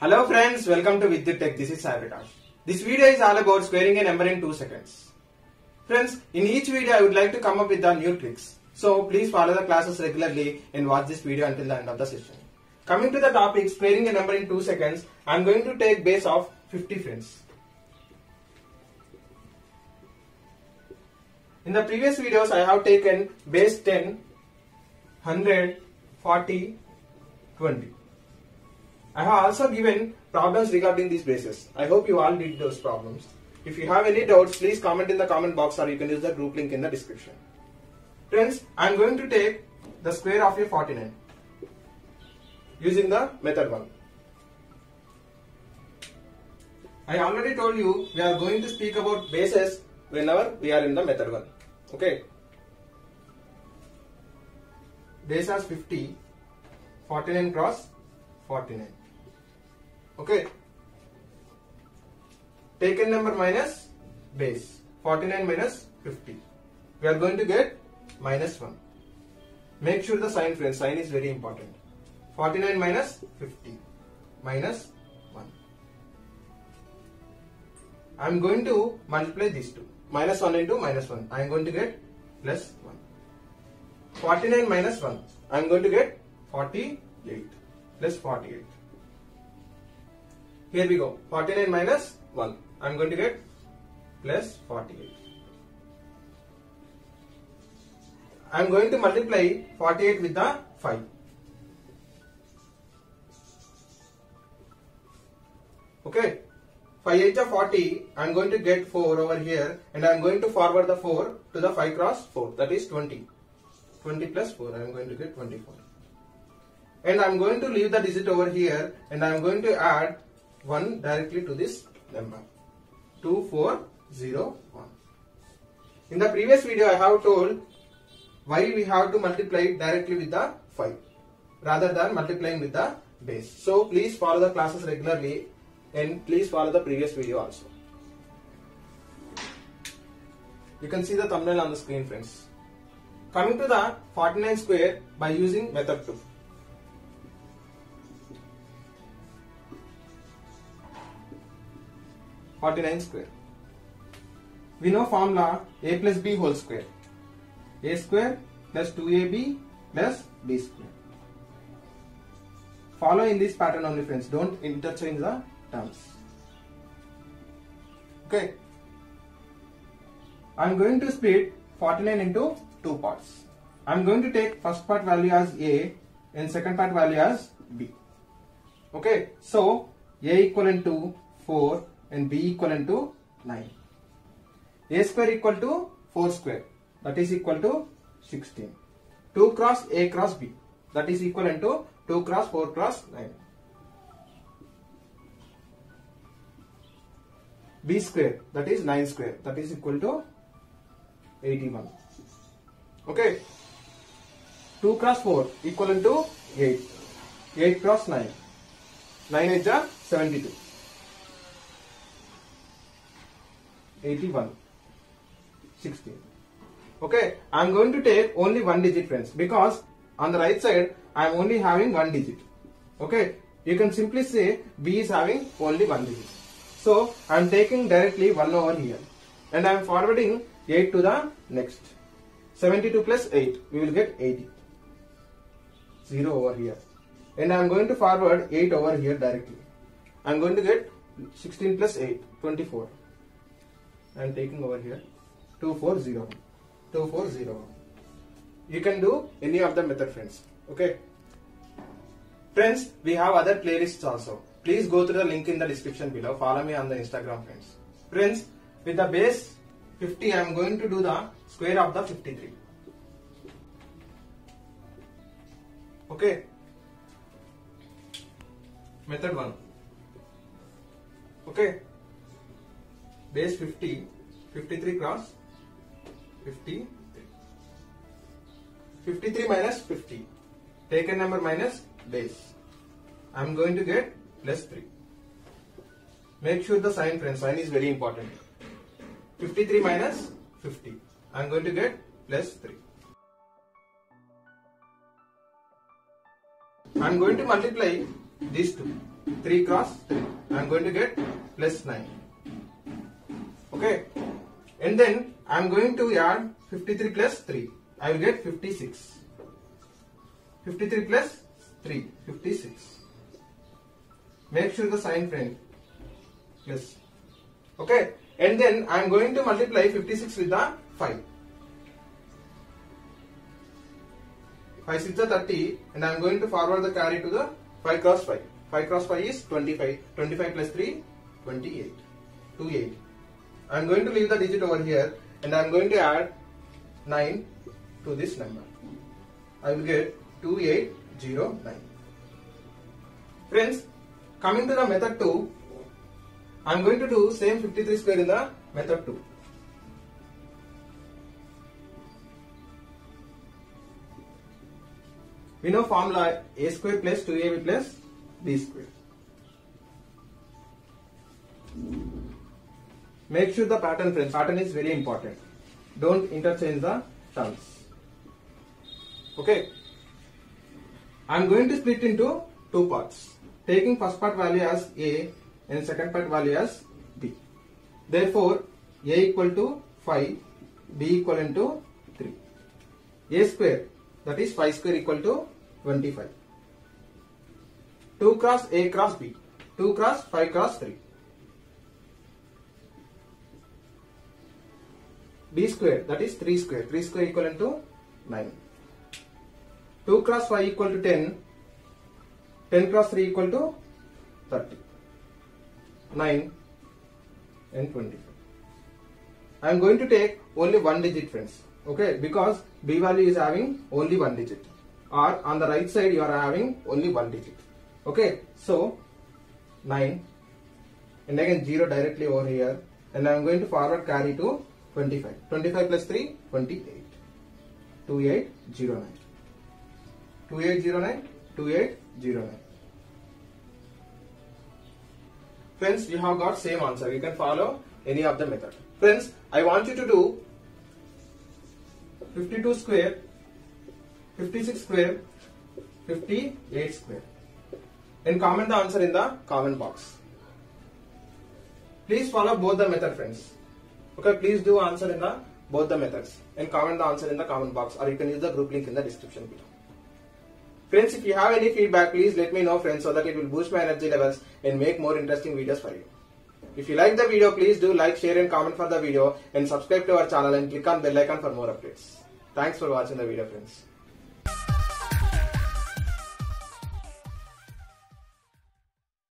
Hello friends, welcome to Vidyut Tech. This is Sai Prakash. This video is all about squaring a number in 2 seconds. Friends, in each video I would like to come up with the new tricks. So please follow the classes regularly and watch this video until the end of the session. Coming to the topic squaring a number in 2 seconds, I am going to take base of 50 friends. In the previous videos I have taken base 10, 100, 40, 20. I have also given problems regarding these bases. I hope you all did those problems. If you have any doubts, please comment in the comment box or you can use the group link in the description. Friends, I am going to take the square of a 49 using the method 1. I already told you we are going to speak about bases whenever we are in the method 1. Okay. Base as 50, 49 cross 49. Okay. Taken number minus base. 49 minus 50. We are going to get minus 1. Make sure the sign, friends. Sign is very important. 49 minus 50. Minus 1. I am going to multiply these two. Minus 1 into minus 1. I am going to get plus 1. 49 minus 1. I am going to get 48. Plus 48. Here we go. 49 minus 1. I am going to get plus 48. I am going to multiply 48 with the 5. Okay. 5 8 are 40. I am going to get 4 over here and I am going to forward the 4 to the 5 cross 4. That is 20. 20 plus 4. I am going to get 24. And I am going to leave the digit over here and I am going to add 1 directly to this number. 2401. In the previous video I have told why we have to multiply directly with the 5 rather than multiplying with the base. So please follow the classes regularly and please follow the previous video also. You can see the thumbnail on the screen, friends. Coming to the 49 square by using method 2. Square. We know formula a plus b whole square. A square plus 2ab plus b square. Follow in this pattern only, friends. Don't interchange the terms. Okay. I am going to split 49 into 2 parts. I am going to take first part value as a and second part value as b. Okay. So a equivalent to 4 and b equivalent to 9. A square equal to 4 square, that is equal to 16. 2 cross a cross b, that is equivalent to 2 cross 4 cross 9. B square, that is 9 square, that is equal to 81. Okay. 2 cross 4 equivalent to 8. 8 cross 9. 9 is 72. 81. 16. Okay. I am going to take only one digit, friends, because on the right side I am only having one digit. Okay. You can simply say B is having only one digit. So I am taking directly 1 over here and I am forwarding 8 to the next. 72 plus 8, we will get 80. 0 over here. And I am going to forward 8 over here directly. I am going to get 16 plus 8, 24. I am taking over here 2401. 2401. You can do any of the method, friends. Okay. Friends, we have other playlists also. Please go to the link in the description below. Follow me on the Instagram, friends. Friends, with the base 50, I am going to do the square of the 53. Okay. Method 1. Okay. Base 50, 53 cross 53. 53 minus 50. Take a number minus base. I am going to get plus 3. Make sure the sign, friends. Sign is very important. 53 minus 50. I am going to get plus 3. I am going to multiply these two. 3 cross 3. I am going to get plus 9. Okay. And then I am going to add 53 plus 3. I will get 56. 53 plus 3, 56. Make sure the sign friend. Yes. Okay. And then I am going to multiply 56 with the 5. 5 6 is 30, and I am going to forward the carry to the 5 cross 5. 5 cross 5 is 25. 25 plus 3, 28. 28. I am going to leave the digit over here, and I am going to add 9 to this number. I will get 2809. Friends, coming to the method 2, I am going to do same 53 square in the method 2. We know formula a square plus 2ab plus b square. Make sure the pattern, friends. Pattern is very important. Don't interchange the terms. Okay. I am going to split into two parts. Taking first part value as a and second part value as b. Therefore, a equal to 5, b equal to 3. A square, that is 5 square equal to 25. 2 cross a cross b. 2 cross 5 cross 3. B square, that is 3 square. 3 square equal to 9. 2 cross 5 equal to 10. 10 cross 3 equal to 30. 9 and 25. I am going to take only one digit, friends. Okay, because b value is having only one digit. Or on the right side you are having only one digit. Okay, so 9 and again 0 directly over here, and I am going to forward carry to 25. 25 plus 3, 28. 2809. 2809, 2809. Friends, you have got same answer. You can follow any of the method. Friends, I want you to do 52 square, 56 square, 58 square, and comment the answer in the comment box. Please follow both the method, friends. Okay, please do answer in the both the methods and comment the answer in the comment box, or you can use the group link in the description below. Friends, if you have any feedback, please let me know, friends, so that it will boost my energy levels and make more interesting videos for you. If you like the video, please do like, share and comment for the video, and subscribe to our channel and click on bell icon for more updates. Thanks for watching the video, friends.